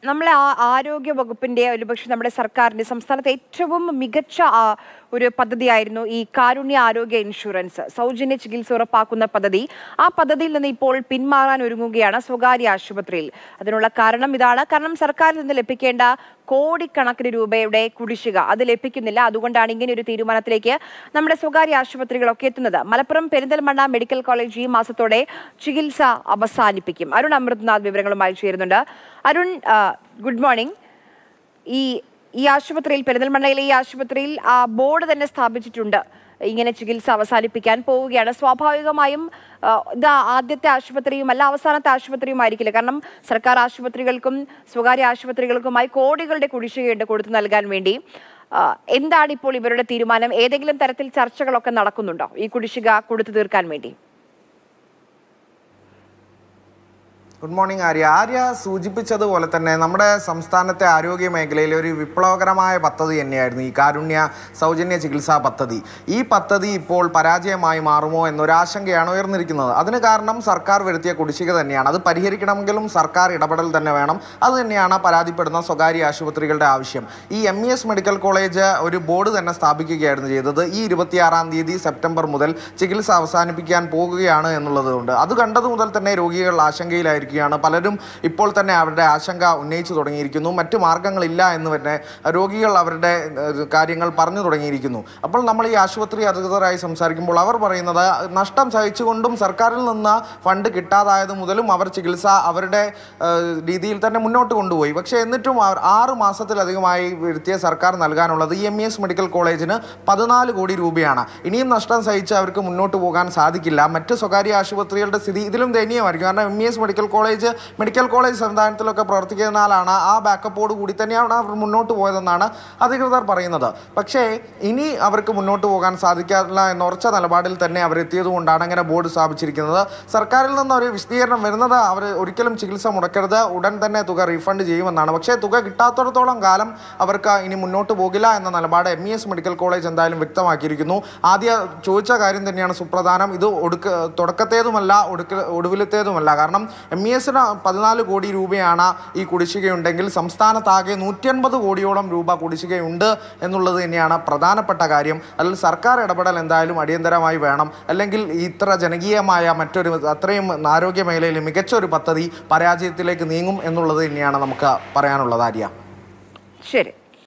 നമ്മളെ ആരോഗ്യ വകുപ്പിന്റെ ഒരുപക്ഷെ നമ്മുടെ സർക്കാരിന്റെ സംസ്ഥാനത്തെ ഏറ്റവും മികച്ച ഒരു പദ്ധതിയായിരുന്നു ഈ കാരുണ്യ ആരോഗ്യ ഇൻഷുറൻസ്, സൗജന്യ ചികിത്സ ഉറപ്പാക്കുന്ന പദ്ധതി. ആ പദ്ധതിയിൽ നിന്ന് ഇപ്പോൾ പിന്മാറാൻ ഒരുങ്ങുകയാണ് സ്വകാര്യ ആശുപത്രിയിൽ. അതിനുള്ള കാരണം ഇതാണ്. കാരണം സർക്കാരിൽ നിന്ന് ലഭിക്കേണ്ട കോടിക്കണക്കിന് രൂപയുടെ കുടിശ്ശിക അത് ലഭിക്കുന്നില്ല. അതുകൊണ്ടാണ് ഇങ്ങനെ ഒരു തീരുമാനത്തിലേക്ക് നമ്മുടെ സ്വകാര്യ ആശുപത്രികളൊക്കെ എത്തുന്നത്. മലപ്പുറം പെരിന്തൽമണ്ണ മെഡിക്കൽ കോളേജ് ഈ മാസത്തോടെ ചികിത്സ അവസാനിപ്പിക്കും. അരുൺ അമൃത്നാഥ് വിവരങ്ങളുമായി ചേരുന്നുണ്ട്. Arun, good morning. ഈ ആശുപത്രിയിൽ, പെരിന്തൽമണ്ണയിലെ ഈ ആശുപത്രിയിൽ ബോർഡ് തന്നെ സ്ഥാപിച്ചിട്ടുണ്ട്, ഇങ്ങനെ ചികിത്സ അവസാനിപ്പിക്കാൻ പോവുകയാണ്. സ്വാഭാവികമായും ഇത് ആദ്യത്തെ ആശുപത്രിയുമല്ല, അവസാനത്തെ ആശുപത്രിയുമായിരിക്കില്ല. കാരണം സർക്കാർ ആശുപത്രികൾക്കും സ്വകാര്യ ആശുപത്രികൾക്കുമായി കോടികളുടെ കുടിശ്ശികയുണ്ട് കൊടുത്തു നൽകാൻ വേണ്ടി. എന്താണ് ഇപ്പോൾ ഇവരുടെ തീരുമാനം? ഏതെങ്കിലും തരത്തിൽ ചർച്ചകളൊക്കെ നടക്കുന്നുണ്ടോ ഈ കുടിശ്ശിക കൊടുത്തു തീർക്കാൻ വേണ്ടി? ഗുഡ് മോർണിംഗ് ആര്യ സൂചിപ്പിച്ചതുപോലെ തന്നെ നമ്മുടെ സംസ്ഥാനത്തെ ആരോഗ്യ മേഖലയിൽ ഒരു വിപ്ലവകരമായ പദ്ധതി തന്നെയായിരുന്നു ഈ കാരുണ്യ സൗജന്യ ചികിത്സാ പദ്ധതി. ഈ പദ്ധതി ഇപ്പോൾ പരാജയമായി മാറുമോ എന്നൊരാശങ്കയാണ് ഉയർന്നിരിക്കുന്നത്. അതിന് കാരണം സർക്കാർ വരുത്തിയ കുടിശ്ശിക തന്നെയാണ്. അത് പരിഹരിക്കണമെങ്കിലും സർക്കാർ ഇടപെടൽ തന്നെ വേണം. അതുതന്നെയാണ് പരാതിപ്പെടുന്ന സ്വകാര്യ ആശുപത്രികളുടെ ആവശ്യം. ഈ MES മെഡിക്കൽ കോളേജ് ഒരു ബോർഡ് തന്നെ സ്ഥാപിക്കുകയായിരുന്നു ചെയ്തത്. ഈ 26-ാം തീയതി സെപ്റ്റംബർ മുതൽ ചികിത്സ അവസാനിപ്പിക്കാൻ പോകുകയാണ് എന്നുള്ളതുകൊണ്ട് അത് കണ്ടതു മുതൽ തന്നെ രോഗികൾ ആശങ്കയിലായിരിക്കും. പലരും ഇപ്പോൾ തന്നെ അവരുടെ ആശങ്ക ഉന്നയിച്ചു തുടങ്ങിയിരിക്കുന്നു. മറ്റു മാർഗങ്ങളില്ല എന്ന് തന്നെ രോഗികൾ അവരുടെ കാര്യങ്ങൾ പറഞ്ഞു തുടങ്ങിയിരിക്കുന്നു. അപ്പോൾ നമ്മൾ ഈ ആശുപത്രി അധികൃതരായി സംസാരിക്കുമ്പോൾ അവർ പറയുന്നത് നഷ്ടം സഹിച്ചുകൊണ്ടും സർക്കാരിൽ നിന്ന് ഫണ്ട് കിട്ടാതായത് മുതലും അവർ ചികിത്സ അവരുടെ രീതിയിൽ തന്നെ മുന്നോട്ട് കൊണ്ടുപോയി. പക്ഷേ എന്നിട്ടും 6 മാസത്തിലധികമായി വരുത്തിയ സർക്കാർ നൽകാനുള്ളത് ഈ MES മെഡിക്കൽ കോളേജിന് 14 കോടി രൂപയാണ്. ഇനിയും നഷ്ടം സഹിച്ച് അവർക്ക് മുന്നോട്ട് പോകാൻ സാധിക്കില്ല. മറ്റ് സ്വകാര്യ ആശുപത്രികളുടെ സ്ഥിതി ഇതിലും ദയനീയമായിരിക്കും. കാരണം MES മെഡിക്കൽ കോളേജ് സംവിധാനത്തിലൊക്കെ പ്രവർത്തിക്കുന്നതിനാലാണ് ആ ബാക്കപ്പോട് കൂടി തന്നെയാണ് അവർ മുന്നോട്ട് പോയതെന്നാണ് അധികൃതർ പറയുന്നത്. പക്ഷേ ഇനി അവർക്ക് മുന്നോട്ട് പോകാൻ സാധിക്കില്ല എന്ന ഉറച്ച നിലപാടിൽ തന്നെ അവരെത്തിയത് കൊണ്ടാണ് അങ്ങനെ ബോർഡ് സ്ഥാപിച്ചിരിക്കുന്നത്. സർക്കാരിൽ നിന്ന് ഒരു വിശദീകരണം വരുന്നത് അവർ ഒരിക്കലും ചികിത്സ മുടക്കരുത്, ഉടൻ തന്നെ തുക റീഫണ്ട് ചെയ്യുമെന്നാണ്. പക്ഷേ തുക കിട്ടാത്തിടത്തോളം കാലം അവർക്ക് ഇനി മുന്നോട്ട് പോകില്ല എന്ന നിലപാട് MES മെഡിക്കൽ കോളേജ് എന്തായാലും വ്യക്തമാക്കിയിരിക്കുന്നു. ആദ്യം ചോദിച്ച കാര്യം തന്നെയാണ് സുപ്രധാനം. ഇത് തുടക്കത്തേതുമല്ല ഒടുവിലത്തേതുമല്ല. കാരണം MESന് 14 കോടി രൂപയാണ് ഈ കുടിശ്ശികയുണ്ടെങ്കിൽ സംസ്ഥാനത്താകെ 150 കോടിയോളം രൂപ കുടിശ്ശികയുണ്ട് എന്നുള്ളത് തന്നെയാണ് പ്രധാനപ്പെട്ട കാര്യം. അതിൽ സർക്കാർ ഇടപെടൽ എന്തായാലും അടിയന്തരമായി വേണം. അല്ലെങ്കിൽ ഇത്ര ജനകീയമായ മറ്റൊരു അത്രയും ആരോഗ്യ മേഖലയിൽ മികച്ചൊരു പദ്ധതി പരാജയത്തിലേക്ക് നീങ്ങും എന്നുള്ളത് തന്നെയാണ് നമുക്ക് പറയാനുള്ളത് ആര്യ. ശരി.